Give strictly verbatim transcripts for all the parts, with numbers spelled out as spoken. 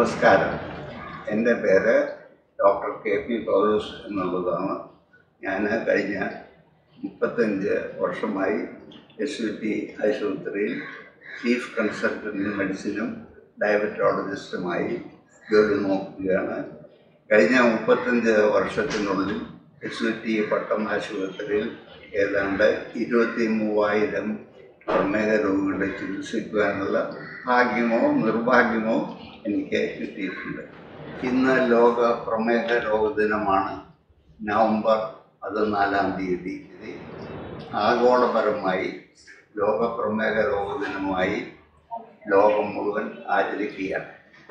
നമസ്കാരം. എൻ്റെ പേര് ഡോക്ടർ കെ പി പൗലോസ് എന്നുള്ളതാണ്. ഞാൻ കഴിഞ്ഞ മുപ്പത്തഞ്ച് വർഷമായി എസ് യു ടി ആശുപത്രിയിൽ ചീഫ് കൺസൾട്ടൻ്റ് മെഡിസിനും ഡയബറ്റോളജിസ്റ്റുമായി ജോലി നോക്കുകയാണ്. കഴിഞ്ഞ മുപ്പത്തഞ്ച് വർഷത്തിനുള്ളിൽ എസ് യു ടി പട്ടം ആശുപത്രിയിൽ ഏതാണ്ട് ഇരുപത്തി മൂവായിരം പ്രമേഹ രോഗികളെ ചികിത്സിക്കുവാനുള്ള ഭാഗ്യമോ നിർഭാഗ്യമോ എനിക്ക് കിട്ടിയിട്ടുണ്ട്. ഇന്ന് ലോക പ്രമേഹ രോഗ ദിനമാണ്. നവംബർ പതിനാലാം തീയതി ആഗോളപരമായി ലോക പ്രമേഹ രോഗ ദിനമായി ലോകം മുഴുവൻ ആചരിക്കുകയാണ്.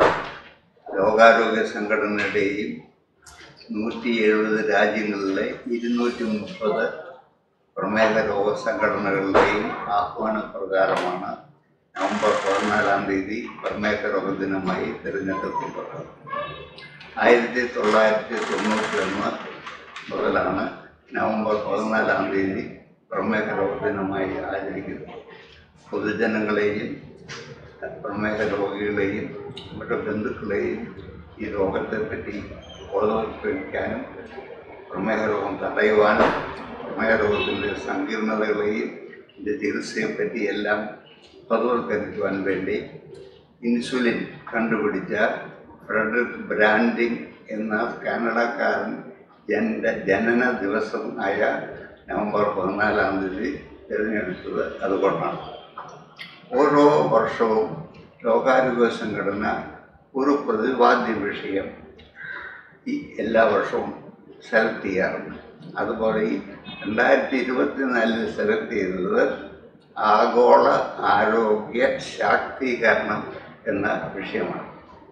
ലോകാരോഗ്യ സംഘടനയുടെയും നൂറ്റി എഴുപത് രാജ്യങ്ങളിലെ ഇരുന്നൂറ്റി മുപ്പത് പ്രമേഹ രോഗ സംഘടനകളുടെയും ആഹ്വാനപ്രകാരമാണ് നവംബർ പതിനാലാം തീയതി പ്രമേഹ രോഗ ദിനമായി തിരഞ്ഞെടുക്കപ്പെട്ടത്. ആയിരത്തി തൊള്ളായിരത്തി തൊണ്ണൂറ്റി ഒന്ന് മുതലാണ് നവംബർ പതിനാലാം തീയതി പ്രമേഹ രോഗ ദിനമായി ആചരിക്കുന്നത്. പൊതുജനങ്ങളെയും പ്രമേഹ രോഗികളെയും അവരുടെ ബന്ധുക്കളെയും ഈ രോഗത്തെപ്പറ്റി ബോധവൽക്കരിക്കാനും പ്രമേഹ രോഗം തടയുവാനും പ്രമേഹ രോഗത്തിൻ്റെ സങ്കീർണതകളെയും ഇതിൻ്റെ ചികിത്സയെപ്പറ്റി എല്ലാം ബോധവൽക്കരിക്കുവാൻ വേണ്ടി ഇൻസുലിൻ കണ്ടുപിടിച്ച ഫ്രെഡറിക് ബ്രാൻഡിംഗ് എന്ന കാനഡക്കാരൻ ജന ജനന ദിവസം ആയ നവംബർ പതിനാലാം തീയതി തിരഞ്ഞെടുത്തത് അതുകൊണ്ടാണ്. ഓരോ വർഷവും ലോകാരോഗ്യ സംഘടന ഒരു പ്രതിപാദ്യ വിഷയം ഈ എല്ലാ വർഷവും സെലക്ട് ചെയ്യാറുണ്ട്. അതുപോലെ ഈ രണ്ടായിരത്തി ഇരുപത്തിനാലിൽ സെലക്ട് ചെയ്തത് ആഗോള ആരോഗ്യ ശാക്തീകരണം എന്ന വിഷയമാണ്.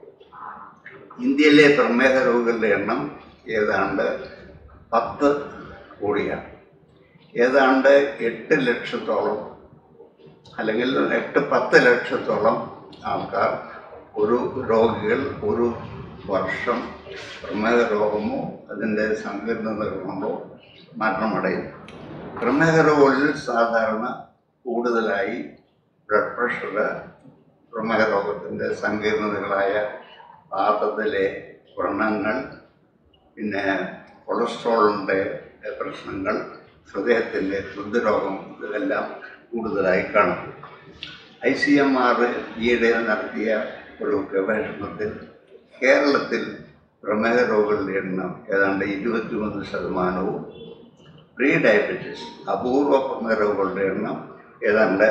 ഇന്ത്യയിലെ പ്രമേഹ രോഗികളുടെ എണ്ണം ഏതാണ്ട് പത്ത് കോടിയാണ്. ഏതാണ്ട് എട്ട് ലക്ഷത്തോളം അല്ലെങ്കിൽ എട്ട് പത്ത് ലക്ഷത്തോളം ആൾക്കാർ ഒരു രോഗികൾ ഒരു വർഷം പ്രമേഹ രോഗമോ അതിൻ്റെ സങ്കീർണതകൾ കൊണ്ടോ മരണമടയും. പ്രമേഹ രോഗങ്ങളിൽ സാധാരണ കൂടുതലായി ബ്ലഡ് പ്രഷർ, പ്രമേഹ രോഗത്തിൻ്റെ സങ്കീർണതകളായ വാതത്തിലെ വ്രണങ്ങൾ, പിന്നെ കൊളസ്ട്രോളിൻ്റെ പ്രശ്നങ്ങൾ, ഹൃദയത്തിൻ്റെ ഹൃദ്രോഗം ഇതെല്ലാം കൂടുതലായി കാണും. ഐ സി എം ആർ ഈയിടെ നടത്തിയ ഒരു ഗവേഷണത്തിൽ കേരളത്തിൽ പ്രമേഹ രോഗികളുടെ എണ്ണം ഏതാണ്ട് ഇരുപത്തി മൂന്ന് ശതമാനവും പ്രീ ഡയബറ്റീസ് അപൂർവ പ്രമേഹ രോഗികളുടെ എണ്ണം ഏതാണ്ട്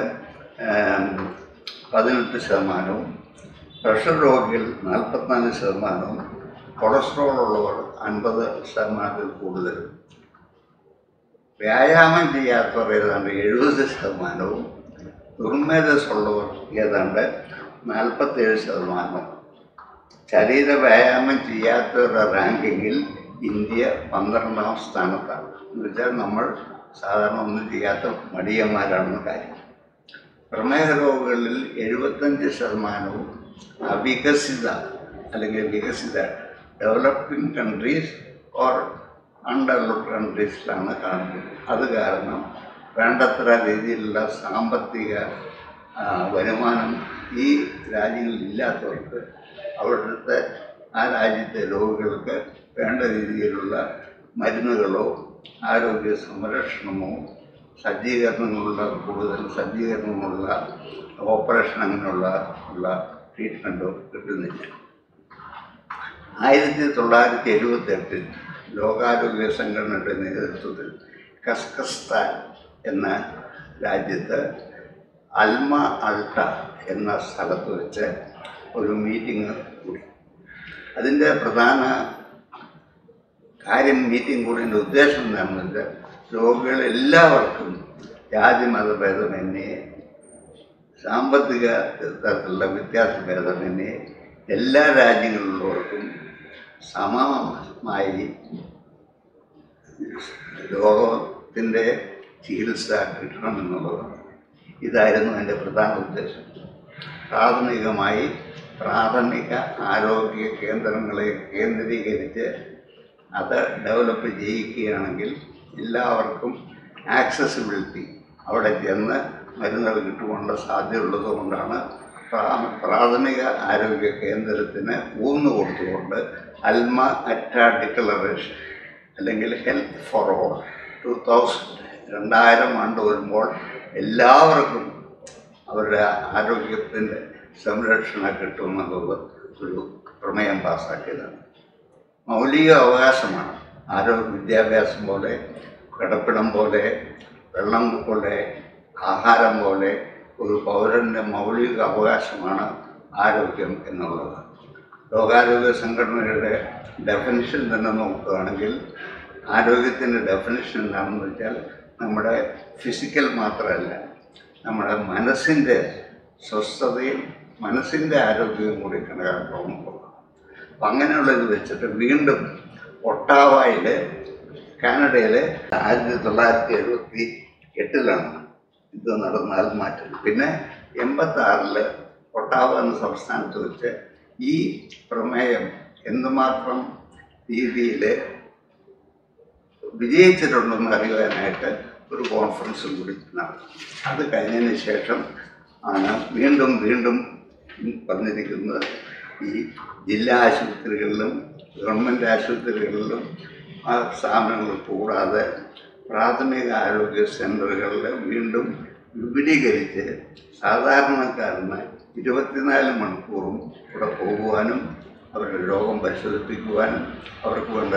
പതിനെട്ട് ശതമാനവും പ്രഷർ രോഗികൾ നാൽപ്പത്തിനാല് ശതമാനവും കൊളസ്ട്രോൾ ഉള്ളവർ അൻപത് ശതമാനത്തിൽ കൂടുതലും വ്യായാമം ചെയ്യാത്തവർ ഏതാണ്ട് എഴുപത് ശതമാനവും ദുർമേധസ്സുള്ളവർ ഏതാണ്ട് നാൽപ്പത്തേഴ് ശതമാനവും. ശരീര വ്യായാമം ചെയ്യാത്തവരുടെ റാങ്കിങ്ങിൽ ഇന്ത്യ പന്ത്രണ്ടാം സ്ഥാനത്താണ്. എന്ന് വെച്ചാൽ നമ്മൾ സാധാരണ ഒന്നും ചെയ്യാത്ത മടിയന്മാരാണെന്ന് കാര്യം. പ്രമേഹ രോഗികളിൽ എഴുപത്തഞ്ച് ശതമാനവും അവികസിത അല്ലെങ്കിൽ വികസിത ഡെവലപ്പിംഗ് കൺട്രീസ് ഓർ അൺഡെവലപ്ഡ് കൺട്രീസിലാണ് കാണുന്നത്. അത് കാരണം വേണ്ടത്ര രീതിയിലുള്ള സാമ്പത്തിക വരുമാനം ഈ രാജ്യങ്ങളിൽ ഇല്ലാത്തവർക്ക് അവിടുത്തെ ആ രാജ്യത്തെ രോഗികൾക്ക് വേണ്ട രീതിയിലുള്ള മരുന്നുകളോ ആരോഗ്യ സംരക്ഷണമോ സജ്ജീകരണങ്ങളുള്ള കൂടുതൽ സജ്ജീകരണമുള്ള ഓപ്പറേഷൻ അങ്ങനെയുള്ള ഉള്ള ട്രീറ്റ്മെൻറ്റോ കിട്ടുന്നില്ല. ആയിരത്തി തൊള്ളായിരത്തി എഴുപത്തി എട്ടിൽ ലോകാരോഗ്യ സംഘടനയുടെ നേതൃത്വത്തിൽ കസ്കസ്താൻ എന്ന രാജ്യത്ത് അൽമ അൾട്ട എന്ന സ്ഥലത്ത് വെച്ച് ഒരു മീറ്റിംഗ് കൂടി. അതിൻ്റെ പ്രധാന കാര്യം മീറ്റിംഗ് കൂടിയതിൻ്റെ ഉദ്ദേശം എന്താണെന്ന് വെച്ചാൽ രോഗികൾ എല്ലാവർക്കും ജാതി മതഭേദമന്യേ സാമ്പത്തിക തരത്തിലുള്ള വ്യത്യാസഭേദമന്യേ എല്ലാ രാജ്യങ്ങളിലുള്ളവർക്കും സമമായി രോഗത്തിൻ്റെ ചികിത്സ കിട്ടണമെന്നുള്ളതാണ്. ഇതായിരുന്നു എൻ്റെ പ്രധാന ഉദ്ദേശം. പ്രാഥമികമായി പ്രാഥമിക ആരോഗ്യ കേന്ദ്രങ്ങളെ കേന്ദ്രീകരിച്ച് അത് ഡെവലപ്പ് ചെയ്യിക്കുകയാണെങ്കിൽ എല്ലാവർക്കും ആക്സസിബിലിറ്റി അവിടെ ചെന്ന് മരുന്നുകൾ കിട്ടുവാനുള്ള സാധ്യതയുള്ളത് കൊണ്ടാണ് പ്രാ- പ്രാഥമിക ആരോഗ്യ കേന്ദ്രത്തിന് ഊന്നു കൊടുത്തുകൊണ്ട് അൽമ അറ്റ ഡിക്ലറേഷൻ അല്ലെങ്കിൽ health for all two thousand രണ്ടായിരം ആണ്ട് വരുമ്പോൾ എല്ലാവർക്കും അവരുടെ ആരോഗ്യത്തിൻ്റെ സംരക്ഷണം കിട്ടുമെന്നുള്ളത് ഒരു പ്രമേയം പാസ്സാക്കിയതാണ്. മൗലിക അവകാശമാണ് ആരോഗ്യ വിദ്യാഭ്യാസം പോലെ, കിടപ്പിടം പോലെ, വെള്ളം പോലെ, ആഹാരം പോലെ ഒരു പൗരൻ്റെ മൗലിക അവകാശമാണ് ആരോഗ്യം എന്നുള്ളത്. ലോകാരോഗ്യ സംഘടനയുടെ ഡെഫിനിഷൻ തന്നെ നോക്കുകയാണെങ്കിൽ ആരോഗ്യത്തിൻ്റെ ഡെഫിനിഷൻ എന്താണെന്ന് വെച്ചാൽ നമ്മുടെ ഫിസിക്കൽ മാത്രമല്ല, നമ്മുടെ മനസ്സിൻ്റെ സ്വസ്ഥതയും മനസ്സിൻ്റെ ആരോഗ്യവും കൂടി കണക്കാക്കുമ്പോൾ അപ്പം അങ്ങനെയുള്ളത് വെച്ചിട്ട് വീണ്ടും ഒട്ടാവയിൽ കാനഡയിൽ ആയിരത്തി തൊള്ളായിരത്തി എഴുപത്തി എട്ടിലാണ് ഇത് നടന്നാൽ മാറ്റം. പിന്നെ എൺപത്തി ആറില് ഒട്ടാവ എന്ന സംസ്ഥാനത്ത് വെച്ച് ഈ പ്രമേയം എന്തുമാത്രം രീതിയിൽ വിജയിച്ചിട്ടുണ്ടെന്ന് അറിയുവാനായിട്ട് ഒരു കോൺഫറൻസ് കൂടി നടന്നു. അത് കഴിഞ്ഞതിന് ശേഷം ആണ് വീണ്ടും വീണ്ടും പറഞ്ഞിരിക്കുന്നത് ഈ ജില്ലാ ആശുപത്രികളിലും ഗവൺമെൻറ് ആശുപത്രികളിലും ആ സ്ഥാപനങ്ങൾ കൂടാതെ പ്രാഥമിക ആരോഗ്യ സെൻ്ററുകളിൽ വീണ്ടും വിപുലീകരിച്ച് സാധാരണക്കാരന് ഇരുപത്തിനാല് മണിക്കൂറും ഇവിടെ പോകുവാനും അവരുടെ രോഗം പരിശോധിപ്പിക്കുവാനും അവർക്ക് വേണ്ട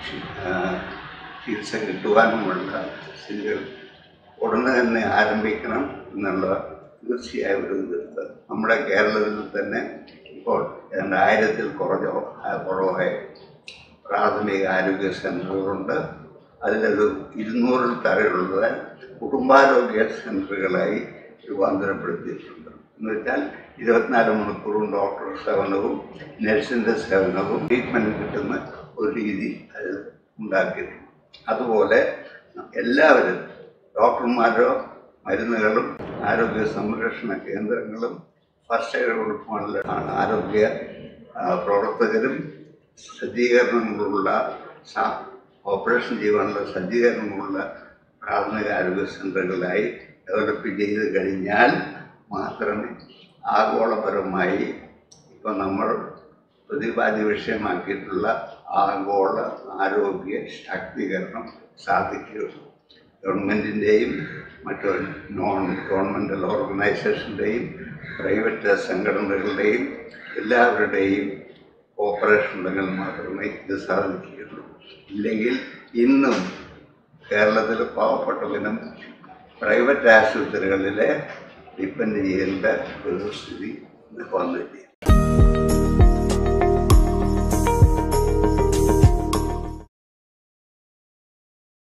ചികിത്സ കിട്ടുവാനുമുള്ള സ്ഥിതികൾ ഉടനെ തന്നെ ആരംഭിക്കണം എന്നുള്ള തീർച്ചയായും ഒരു ഇത് നമ്മുടെ കേരളത്തിൽ തന്നെ ഇപ്പോൾ രണ്ടായിരത്തിൽ കുറഞ്ഞോ കുറവായ പ്രാഥമിക ആരോഗ്യ സെൻ്ററുകളുണ്ട്. അതിലൊരു ഇരുന്നൂറിൽ താഴെയുള്ളത് കുടുംബാരോഗ്യ സെൻ്ററുകളായി രൂപാന്തരപ്പെടുത്തിയിട്ടുണ്ട്. എന്ന് വെച്ചാൽ ഇരുപത്തിനാല് മണിക്കൂറും ഡോക്ടർ സേവനവും നഴ്സിൻ്റെ സേവനവും ട്രീറ്റ്മെൻറ്റ് കിട്ടുന്ന ഒരു രീതി അത് ഉണ്ടാക്കിയിട്ടുണ്ട്. അതുപോലെ എല്ലാവരും ഡോക്ടർമാരോ മരുന്നുകളും ആരോഗ്യ സംരക്ഷണ കേന്ദ്രങ്ങളും ഫസ്റ്റ് എയ്ഡ് കൊടുക്കുവാനുള്ള ആരോഗ്യ പ്രവർത്തകരും സജ്ജീകരണങ്ങളുള്ള ഓപ്പറേഷൻ ചെയ്യുവാനുള്ള സജ്ജീകരണങ്ങളുള്ള പ്രാഥമിക ആരോഗ്യ സെൻ്ററുകളായി ഡെവലപ്പ് ചെയ്ത് കഴിഞ്ഞാൽ മാത്രമേ ആഗോളപരമായി ഇപ്പം നമ്മൾ പ്രതിപാദ്യ വിഷയമാക്കിയിട്ടുള്ള ആഗോള ആരോഗ്യ ശാക്തീകരണം സാധിക്കുകയുള്ളൂ. ഗവൺമെൻറ്റിൻ്റെയും മറ്റു നോൺ ഗവൺമെൻറ്റൽ ഓർഗനൈസേഷൻ്റെയും പ്രൈവറ്റ് സംഘടനകളുടെയും എല്ലാവരുടെയും കോപ്പറേഷൻ ഉണ്ടെങ്കിൽ മാത്രമേ ഇത് സാധിക്കുകയുള്ളൂ. ഇല്ലെങ്കിൽ ഇന്നും കേരളത്തിൽ പാവപ്പെട്ടവനും പ്രൈവറ്റ് ആശുപത്രികളിൽ ഡിപ്പെൻഡ് ചെയ്യേണ്ട ഒരു സ്ഥിതി വന്നിട്ടില്ല.